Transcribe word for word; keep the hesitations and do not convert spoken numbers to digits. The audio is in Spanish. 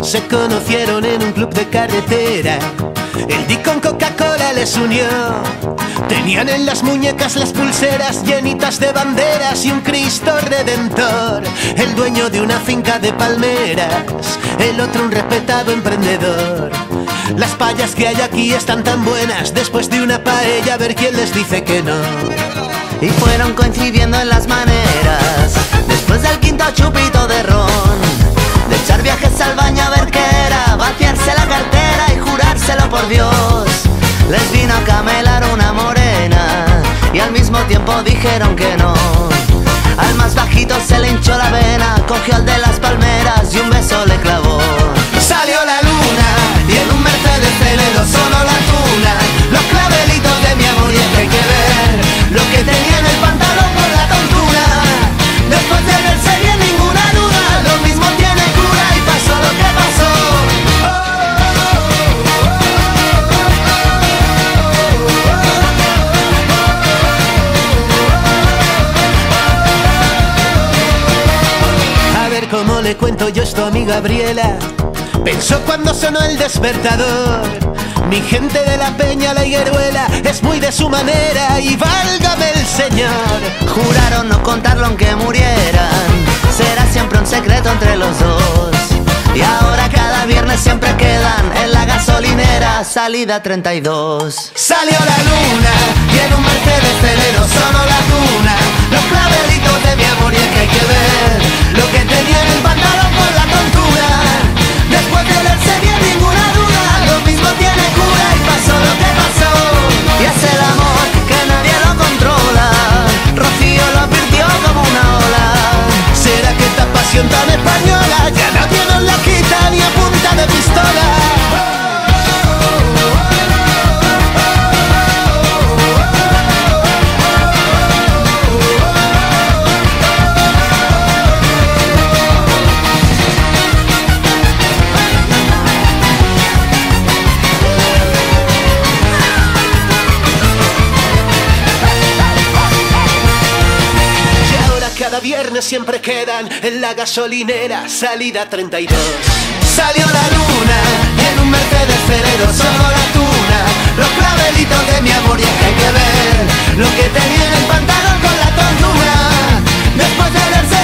Se conocieron en un club de carretera. El Dick con Coca-Cola les unió. Tenían en las muñecas las pulseras llenitas de banderas y un Cristo Redentor. El dueño de una finca de palmeras, el otro un respetado emprendedor. Las payas que hay aquí están tan buenas, después de una paella a ver quién les dice que no. Y fueron coincidiendo en las maneras, después del quinto chupito de ron, de echar viajes al baño a ver qué era, vaciarse la cartera y jurárselo por Dios. Les vino a camelar una morena y al mismo tiempo dijeron que no. Al más bajito se le hinchó la vena, cogió al de las palmeras y un beso le clavó. Salió la luna y en un Mercedes Celero sonó la tuna, los clavelitos de mi amor, y es que hay que ver lo que tenía en el pantalón por la tontura. Después de verse bien ninguna duda, lo mismo tiene cura y pasó lo que pasó. A ver cómo le cuento yo esto a mi Gabriela. Pensó cuando sonó el despertador: mi gente de la Peña, la Higueruela, es muy de su manera y válgame el Señor. Juraron no contarlo aunque murieran, será siempre un secreto entre los dos. Y ahora cada viernes siempre quedan en la gasolinera, salida treinta y dos. Salió la luna y en un Mercedes Celero sonó la tuna, los clavelitos de mi amor, y es que hay que ver lo que tenía en el pantalón por la tontura. Después de verse bien ninguna duda, lo mismo tiene cura y pasó lo que pasó. Y es el amor que nadie lo controla, Rocío lo advirtió como una ola. ¿Será que esta pasión tan española ya nadie nos la quita ni a punta de pistola? Cada viernes siempre quedan en la gasolinera, salida treinta y dos. Salió la luna y en un Mercedes Celero sonó la tuna, los clavelitos de mi amor, y es que hay que ver lo que tenía en el pantalón con la tontura. Después de verse